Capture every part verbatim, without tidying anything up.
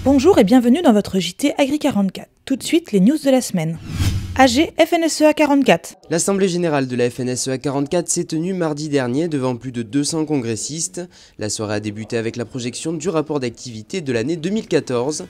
Bonjour et bienvenue dans votre J T Agri quarante-quatre. Tout de suite, les news de la semaine. A G F N S E A quarante-quatre. L'Assemblée générale de la F N S E A quarante-quatre s'est tenue mardi dernier devant plus de deux cents congressistes. La soirée a débuté avec la projection du rapport d'activité de l'année deux mille quatorze.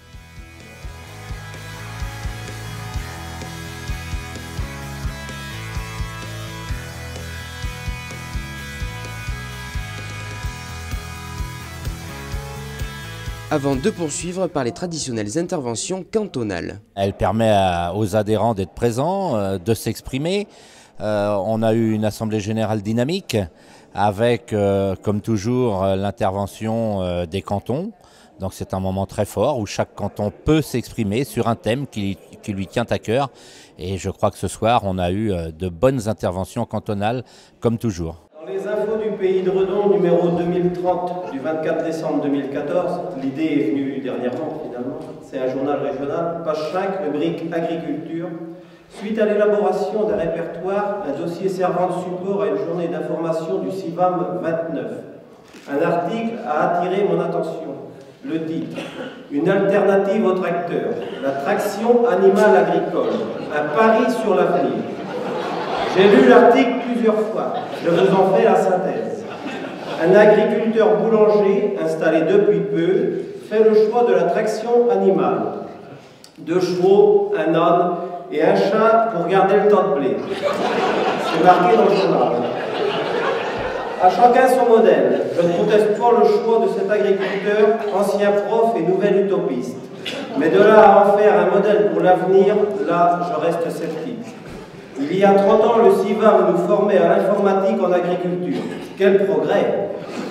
Avant de poursuivre par les traditionnelles interventions cantonales. Elle permet à, aux adhérents d'être présents, euh, de s'exprimer. Euh, on a eu une assemblée générale dynamique avec, euh, comme toujours, euh, l'intervention euh, des cantons. Donc c'est un moment très fort où chaque canton peut s'exprimer sur un thème qui, qui lui tient à cœur. Et je crois que ce soir, on a eu euh, de bonnes interventions cantonales, comme toujours. Dans les infos du Pays de Redon, numéro deux mille trente du vingt-quatre décembre deux mille quatorze, l'idée est venue dernièrement finalement, c'est un journal régional, page cinq, rubrique agriculture. Suite à l'élaboration d'un répertoire, un dossier servant de support à une journée d'information du C I V A M vingt-neuf. Un article a attiré mon attention. Le titre, une alternative au tracteur, la traction animale agricole, un pari sur l'avenir. J'ai lu l'article plusieurs fois, je vous en fais la synthèse. Un agriculteur boulanger, installé depuis peu, fait le choix de la traction animale. Deux chevaux, un âne et un chat pour garder le temps de blé. C'est marqué dans le journal. À chacun son modèle. Je ne conteste pas le choix de cet agriculteur, ancien prof et nouvel utopiste. Mais de là à en faire un modèle pour l'avenir, là, je reste sceptique. Il y a trente ans, le C I V A M nous formait à l'informatique en agriculture. Quel progrès!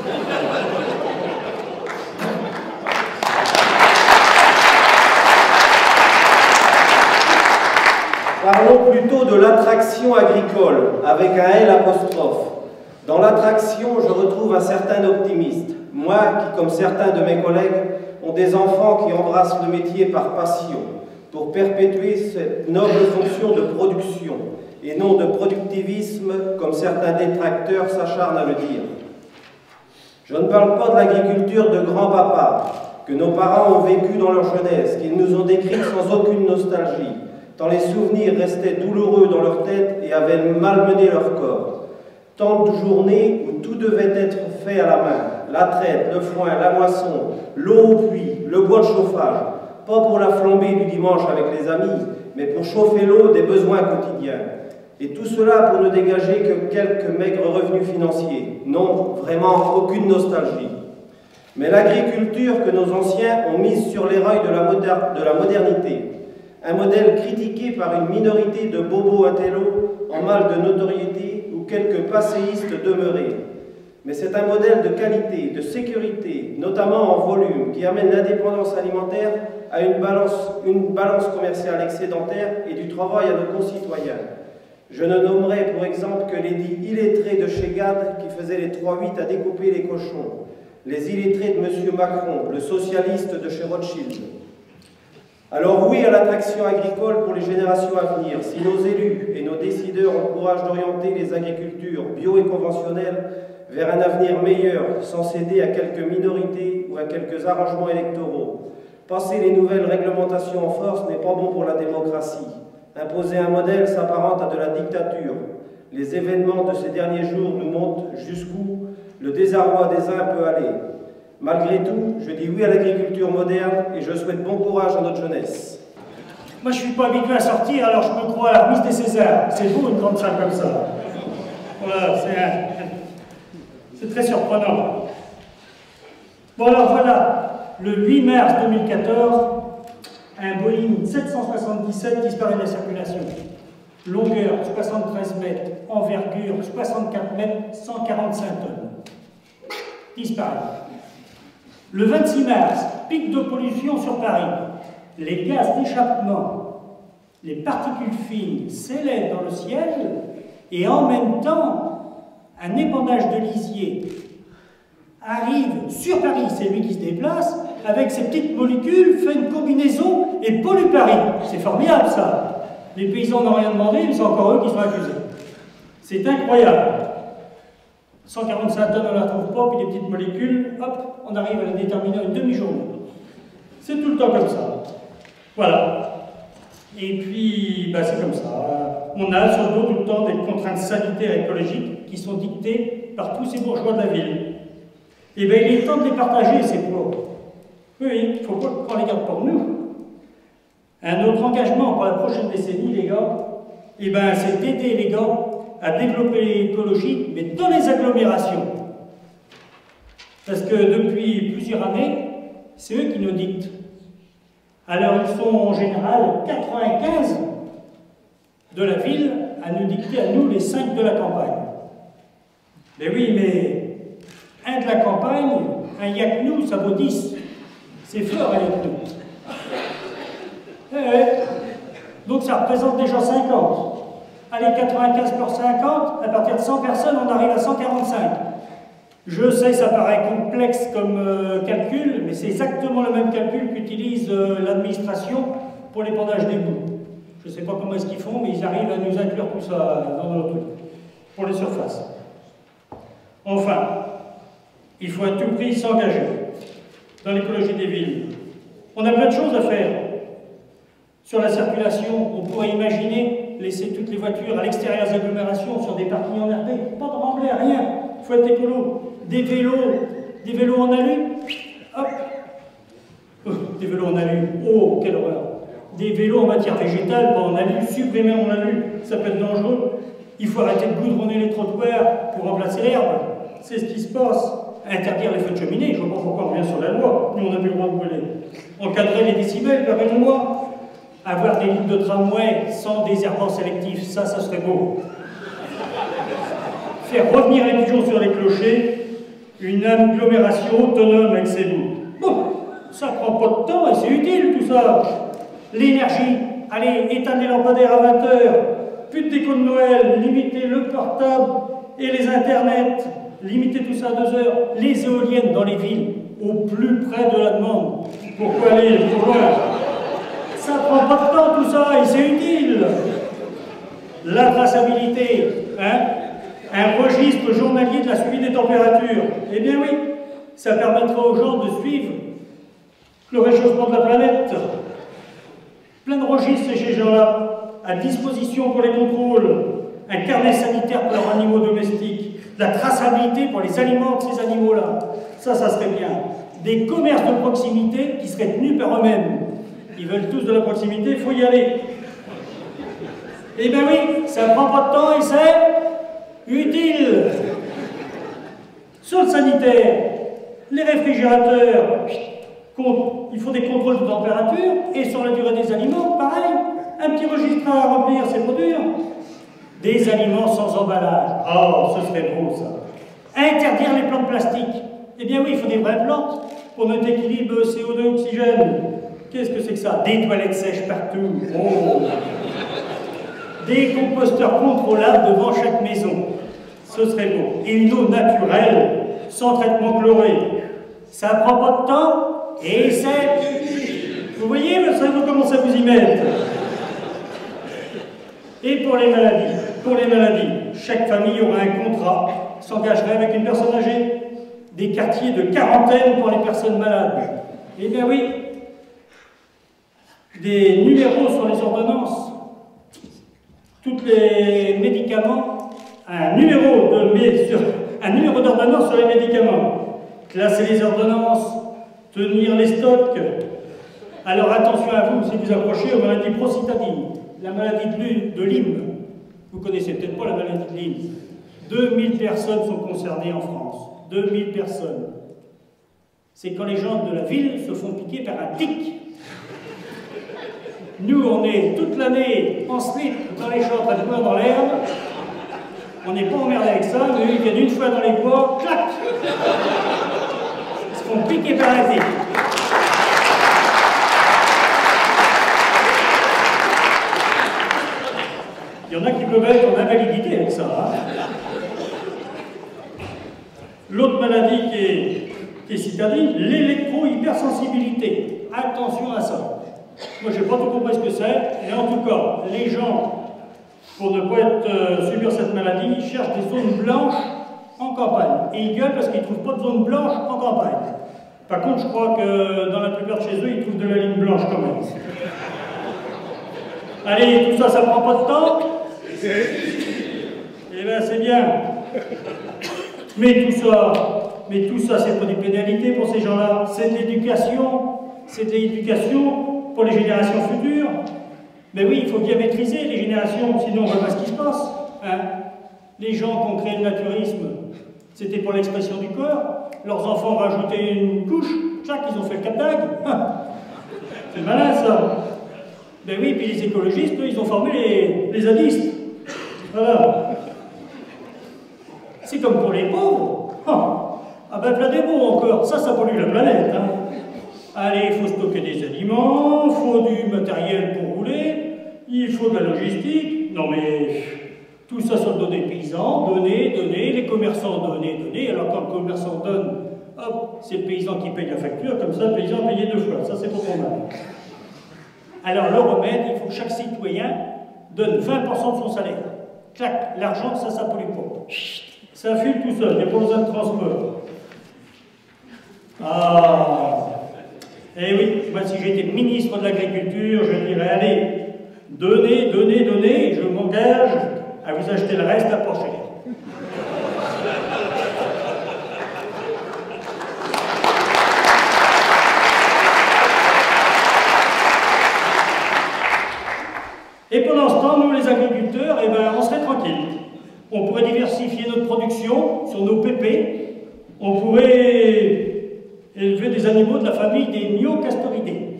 Parlons plutôt de l'attraction agricole, avec un L apostrophe. Dans l'attraction, je retrouve un certain optimiste. Moi, qui, comme certains de mes collègues, ont des enfants qui embrassent le métier par passion, pour perpétuer cette noble fonction de production, et non de productivisme, comme certains détracteurs s'acharnent à le dire. Je ne parle pas de l'agriculture de grand-papa, que nos parents ont vécu dans leur jeunesse, qu'ils nous ont décrite sans aucune nostalgie, tant les souvenirs restaient douloureux dans leur tête et avaient malmené leur corps. Tant de journées où tout devait être fait à la main, la traite, le foin, la moisson, l'eau au puits, le bois de chauffage, pas pour la flambée du dimanche avec les amis, mais pour chauffer l'eau des besoins quotidiens. Et tout cela pour ne dégager que quelques maigres revenus financiers. Non, vraiment aucune nostalgie. Mais l'agriculture que nos anciens ont mise sur les rails de la, moder- de la modernité, un modèle critiqué par une minorité de bobos intellos en mal de notoriété ou quelques passéistes demeurés. Mais c'est un modèle de qualité, de sécurité, notamment en volume, qui amène l'indépendance alimentaire à une balance, une balance commerciale excédentaire et du travail à nos concitoyens. Je ne nommerai pour exemple que les dits illettrés de chez Gad qui faisaient les trois huit à découper les cochons, les illettrés de M. Macron, le socialiste de chez Rothschild. Alors oui à l'attraction agricole pour les générations à venir, si nos élus et nos décideurs ont le courage d'orienter les agricultures bio et conventionnelles vers un avenir meilleur, sans céder à quelques minorités ou à quelques arrangements électoraux. Passer les nouvelles réglementations en force n'est pas bon pour la démocratie. Imposer un modèle s'apparente à de la dictature. Les événements de ces derniers jours nous montrent jusqu'où le désarroi des uns peut aller. Malgré tout, je dis oui à l'agriculture moderne et je souhaite bon courage à notre jeunesse. Moi, je ne suis pas habitué à sortir, alors je me crois à la remise des Césars. C'est beau une grande salle comme ça. Voilà, c'est un... c'est très surprenant. Bon, alors voilà, le huit mars deux mille quatorze, un Boeing sept cent soixante-dix-sept disparaît de la circulation. Longueur soixante-treize mètres, envergure soixante-quatre mètres, cent quarante-cinq tonnes. Disparaît. Le vingt-six mars, pic de pollution sur Paris. Les gaz d'échappement, les particules fines s'élèvent dans le ciel et en même temps, un épandage de lisier arrive sur Paris, c'est lui qui se déplace, avec ses petites molécules, fait une combinaison et pollue Paris. C'est formidable ça. Les paysans n'ont rien demandé, mais c'est encore eux qui sont accusés. C'est incroyable. cent quarante-cinq tonnes, on ne la trouve pas, puis les petites molécules, hop, on arrive à la déterminer en une demi-journée. C'est tout le temps comme ça. Voilà. Et puis, bah, c'est comme ça. On a sur le dos tout le temps des contraintes sanitaires et écologiques qui sont dictées par tous ces bourgeois de la ville. Et bien, il est temps de les partager, ces pauvres. Oui, il ne faut pas qu'on les garde pour nous. Un autre engagement pour la prochaine décennie, les gars, eh ben, c'est d'aider les gars à développer l'écologie, mais dans les agglomérations. Parce que depuis plusieurs années, c'est eux qui nous dictent. Alors, ils sont en général quatre-vingt-quinze de la ville à nous dicter à nous les cinq de la campagne. Mais oui, mais un de la campagne, un Yaknou, ça vaut dix. C'est fort, un Yaknou. Eh, eh. Donc ça représente déjà cinquante. Allez, quatre-vingt-quinze pour cinquante, à partir de cent personnes, on arrive à cent quarante-cinq. Je sais, ça paraît complexe comme euh, calcul, mais c'est exactement le même calcul qu'utilise euh, l'administration pour l'épandage des boues. Je ne sais pas comment est-ce qu'ils font, mais ils arrivent à nous inclure tout ça dans nos trucs, pour les surfaces. Enfin, il faut à tout prix s'engager dans l'écologie des villes. On a plein de choses à faire. Sur la circulation, on pourrait imaginer laisser toutes les voitures à l'extérieur des agglomérations, sur des parkings enherbés, pas de remblai, rien. Il faut être écolo. Des vélos, des vélos en alu, hop, oh, des vélos en alu, oh, quelle horreur. Des vélos en matière végétale, pas en alu, supprimés en alu, ça peut être dangereux. Il faut arrêter de goudronner les trottoirs pour remplacer l'herbe. C'est ce qui se passe. Interdire les feux de cheminée, je ne vois pas pourquoi on revient sur la loi, nous on n'a plus le droit de brûler. Encadrer les décibels, rappelez-moi. Avoir des lignes de tramway sans désherbant sélectif, ça, ça serait beau. Faire revenir les pigeons sur les clochers, une agglomération autonome avec ses bouts. Bon, ça prend pas de temps et c'est utile tout ça. L'énergie, allez, éteindre les lampadaires à vingt heures, plus de déco de Noël, limiter le portable et les internets, limiter tout ça à deux heures, les éoliennes dans les villes, au plus près de la demande. Pourquoi aller trop loin? Ça prend pas de temps tout ça et c'est utile. La traçabilité, hein? Un registre journalier de la suivi des températures. Eh bien oui, ça permettra aux gens de suivre le réchauffement de la planète. Plein de registres chez ces gens-là, à disposition pour les contrôles, un carnet sanitaire pour leurs animaux domestiques, la traçabilité pour les aliments de ces animaux-là. Ça, ça serait bien. Des commerces de proximité qui seraient tenus par eux-mêmes. Ils veulent tous de la proximité, il faut y aller. Eh bien oui, ça ne prend pas de temps et c'est utile. Sur le sanitaire, les réfrigérateurs, il faut des contrôles de température, et sur la durée des aliments, pareil. Un petit registre à remplir, c'est pas dur. Des aliments sans emballage. Oh, ce serait beau ça. Interdire les plantes plastiques. Eh bien oui, il faut des vraies plantes pour notre équilibre C O deux oxygène. Qu'est-ce que c'est que ça? Des toilettes sèches partout. Oh. Des composteurs contrôlables devant chaque maison. Ce serait beau. Et une eau naturelle, sans traitement chloré. Ça prend pas de temps et c'est... Vous voyez, vous savez comment ça vous y met. Et pour les maladies, pour les maladies, chaque famille aura un contrat, s'engagerait avec une personne âgée. Des quartiers de quarantaine pour les personnes malades. Eh bien oui, des numéros sur les ordonnances. Tous les médicaments, un numéro de sur, un numéro d'ordonnance sur les médicaments. Classer les ordonnances, tenir les stocks. Alors attention à vous si vous approchez aux maladies procitadines, la maladie de Lyme. Vous connaissez peut-être pas la maladie de Lyme. deux mille personnes sont concernées en France. deux mille personnes. C'est quand les gens de la ville se font piquer par un tic. Nous, on est toute l'année en slip dans les champs, à courir dans l'herbe. On n'est pas emmerdé avec ça, mais eux, ils viennent une fois dans les bois, clac! Ils se font piquer par un tic. Il y en a qui peuvent être en invalidité avec ça. Hein. L'autre maladie qui est, qui est citadine, l'électro-hypersensibilité. Attention à ça. Moi, je n'ai pas tout compris ce que c'est, mais en tout cas, les gens, pour ne pas être, euh, subir cette maladie, cherchent des zones blanches en campagne. Et ils gueulent parce qu'ils ne trouvent pas de zone blanche en campagne. Par contre, je crois que dans la plupart de chez eux, ils trouvent de la ligne blanche quand même. Allez, tout ça, ça prend pas de temps? Eh bien, c'est bien. Mais tout ça, mais tout ça, c'est pas des pénalités pour ces gens-là. C'est de l'éducation. C'est de l'éducation pour les générations futures. Mais oui, il faut bien maîtriser les générations, sinon on voit pas ce qui se passe. Hein? Les gens qui ont créé le naturisme, c'était pour l'expression du corps. Leurs enfants ont rajouté une couche, chaque, ils ont fait le cap-d'ag. C'est malin ça. Ben oui, puis les écologistes, eux, ils ont formé les, les zadistes. Voilà. C'est comme pour les pauvres. Ah ben plein des beaux encore, ça, ça pollue la planète. Hein. Allez, il faut stocker des aliments, il faut du matériel pour rouler, il faut de la logistique. Non mais, tout ça sur le dos des paysans, donner, donner, les commerçants donner, donner. Alors quand le commerçant donne, hop, c'est le paysan qui paye la facture, comme ça le paysan a payé deux fois. Ça c'est pour ton mal. Alors le remède, il faut que chaque citoyen donne vingt pour cent de son salaire. Clac, l'argent, ça, ça pollue pas. Ça file tout seul, il n'y a pas besoin de transport. Ah. Eh oui, moi si j'étais ministre de l'Agriculture, je dirais, allez, donnez, donnez, donnez, et je m'engage à vous acheter le reste à pas cher. Et pendant ce temps, nous les agriculteurs, eh ben, on serait tranquille. On pourrait diversifier notre production sur nos pépés, on pourrait élever des animaux de la famille des Myocastoridae.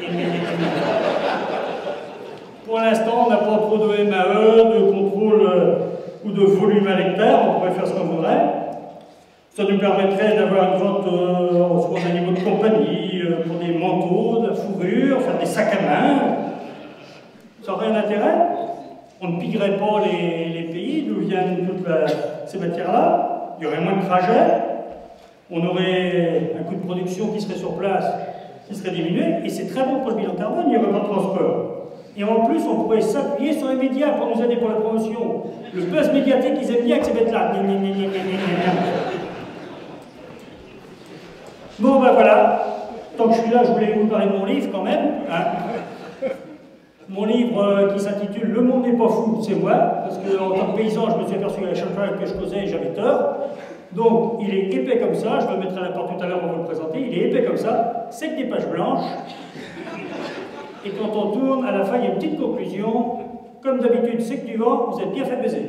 Pour l'instant, on n'a pas trop de M A E, de contrôle euh, ou de volume à l'hectare, on pourrait faire ce qu'on voudrait. Ça nous permettrait d'avoir une vente euh, d'animaux de compagnie, euh, pour des manteaux, de la fourrure, faire des sacs à main. Ça aurait un intérêt. On ne pillerait pas les, les pays d'où viennent toutes la, ces matières-là. Il y aurait moins de trajets. On aurait un coût de production qui serait sur place, qui serait diminué, et c'est très bon pour le bilan carbone, il n'y aurait pas de transport. Et en plus, on pourrait s'appuyer sur les médias pour nous aider pour la promotion. Le buzz médiatique, ils aiment bien que ces bêtes-là. Bon, ben voilà. Tant que je suis là, je voulais vous parler de mon livre quand même. Hein. Mon livre euh, qui s'intitule « Le monde n'est pas fou », c'est moi, parce qu'en tant que paysan, je me suis aperçu à chaque fois que je causais, j'avais tort. Donc, il est épais comme ça, je me le mettrai à la porte tout à l'heure pour vous le présenter, il est épais comme ça, c'est que des pages blanches. Et quand on tourne, à la fin, il y a une petite conclusion. Comme d'habitude, c'est que du vent, vous êtes bien fait baiser.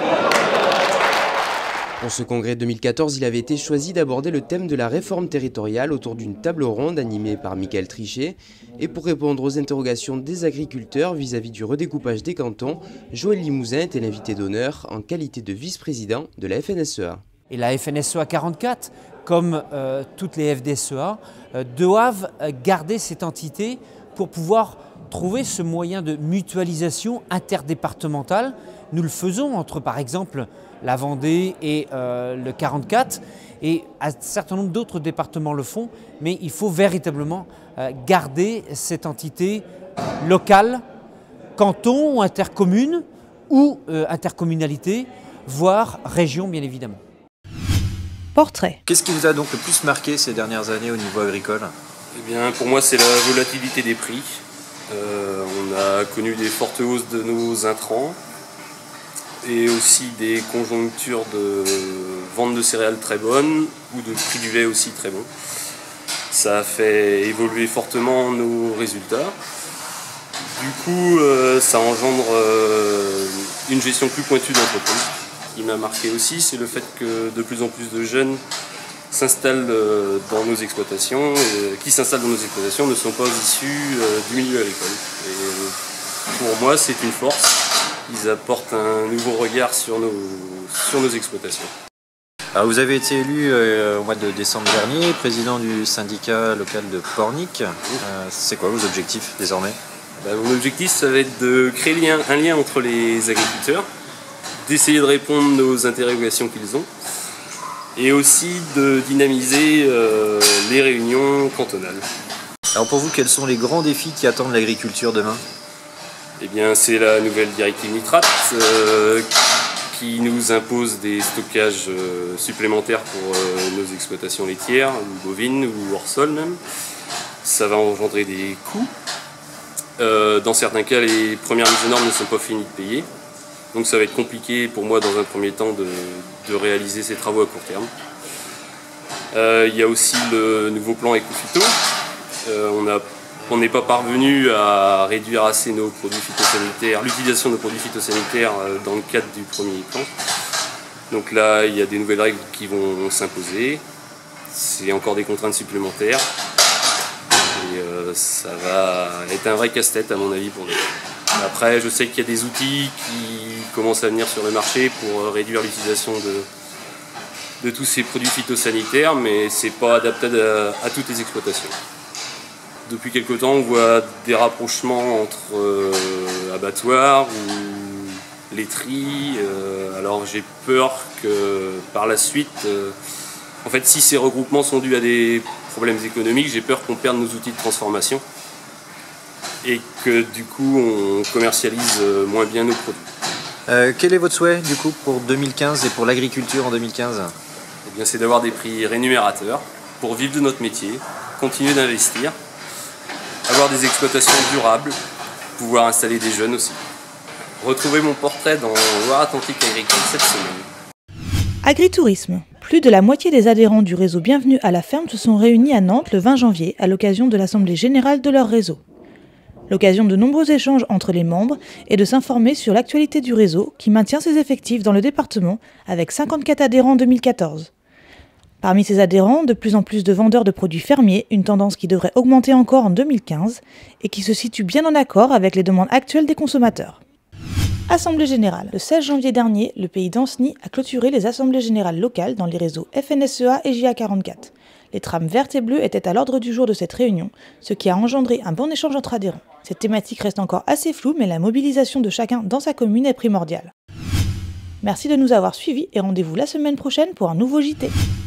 Pour ce congrès deux mille quatorze, il avait été choisi d'aborder le thème de la réforme territoriale autour d'une table ronde animée par Michael Trichet. Et pour répondre aux interrogations des agriculteurs vis-à-vis du redécoupage des cantons, Joël Limousin était l'invité d'honneur en qualité de vice-président de la F N S E A. Et la F N S E A quarante-quatre, comme euh, toutes les F D S E A, euh, doivent garder cette entité pour pouvoir trouver ce moyen de mutualisation interdépartementale. Nous le faisons entre, par exemple, la Vendée et euh, le quarante-quatre, et un certain nombre d'autres départements le font, mais il faut véritablement euh, garder cette entité locale, canton ou intercommune, ou euh, intercommunalité, voire région bien évidemment. Portrait. Qu'est-ce qui vous a donc le plus marqué ces dernières années au niveau agricole? Eh bien, pour moi, c'est la volatilité des prix. Euh, on a connu des fortes hausses de nos intrants et aussi des conjonctures de vente de céréales très bonnes ou de prix du lait aussi très bons. Ça a fait évoluer fortement nos résultats. Du coup, euh, ça engendre euh, une gestion plus pointue d'entreprise. Ce qui m'a marqué aussi, c'est le fait que de plus en plus de jeunes s'installent dans nos exploitations, et qui s'installent dans nos exploitations ne sont pas issus du milieu agricole. Et pour moi, c'est une force. Ils apportent un nouveau regard sur nos, sur nos exploitations. Alors vous avez été élu euh, au mois de décembre dernier, président du syndicat local de Pornic. Euh, c'est quoi vos objectifs désormais? Ben, mon objectif, ça va être de créer lien, un lien entre les agriculteurs, d'essayer de répondre aux interrogations qu'ils ont, et aussi de dynamiser euh, les réunions cantonales. Alors pour vous, quels sont les grands défis qui attendent l'agriculture demain? Eh bien, c'est la nouvelle directive nitrate, euh, qui nous impose des stockages euh, supplémentaires pour euh, nos exploitations laitières, ou bovines, ou hors sol même. Ça va engendrer des coûts. Euh, dans certains cas, les premières mises aux normes ne sont pas finies de payer. Donc ça va être compliqué pour moi dans un premier temps de, de réaliser ces travaux à court terme. Euh, il y a aussi le nouveau plan Éco-Phyto. Euh, on a On n'est pas parvenu à réduire assez nos produits phytosanitaires, l'utilisation de nos produits phytosanitaires dans le cadre du premier plan. Donc là, il y a des nouvelles règles qui vont s'imposer. C'est encore des contraintes supplémentaires. Et euh, ça va être un vrai casse-tête à mon avis pour nous. Après, je sais qu'il y a des outils qui commencent à venir sur le marché pour réduire l'utilisation de, de tous ces produits phytosanitaires, mais ce n'est pas adapté à, à toutes les exploitations. Depuis quelque temps, on voit des rapprochements entre euh, abattoirs ou laiteries. Euh, alors j'ai peur que par la suite, euh, en fait, si ces regroupements sont dus à des problèmes économiques, j'ai peur qu'on perde nos outils de transformation et que du coup, on commercialise moins bien nos produits. Euh, quel est votre souhait du coup pour deux mille quinze et pour l'agriculture en deux mille quinze? Eh bien, c'est d'avoir des prix rémunérateurs pour vivre de notre métier, continuer d'investir, avoir des exploitations durables, pouvoir installer des jeunes aussi. Retrouvez mon portrait dans Loire-Atlantique Agricole cette semaine. Agritourisme. Plus de la moitié des adhérents du réseau Bienvenue à la ferme se sont réunis à Nantes le vingt janvier à l'occasion de l'assemblée générale de leur réseau. L'occasion de nombreux échanges entre les membres et de s'informer sur l'actualité du réseau qui maintient ses effectifs dans le département avec cinquante-quatre adhérents en deux mille quatorze. Parmi ces adhérents, de plus en plus de vendeurs de produits fermiers, une tendance qui devrait augmenter encore en deux mille quinze et qui se situe bien en accord avec les demandes actuelles des consommateurs. Assemblée générale. Le seize janvier dernier, le pays d'Anceny a clôturé les assemblées générales locales dans les réseaux F N S E A et J A quarante-quatre. Les trames vertes et bleues étaient à l'ordre du jour de cette réunion, ce qui a engendré un bon échange entre adhérents. Cette thématique reste encore assez floue, mais la mobilisation de chacun dans sa commune est primordiale. Merci de nous avoir suivis et rendez-vous la semaine prochaine pour un nouveau J T.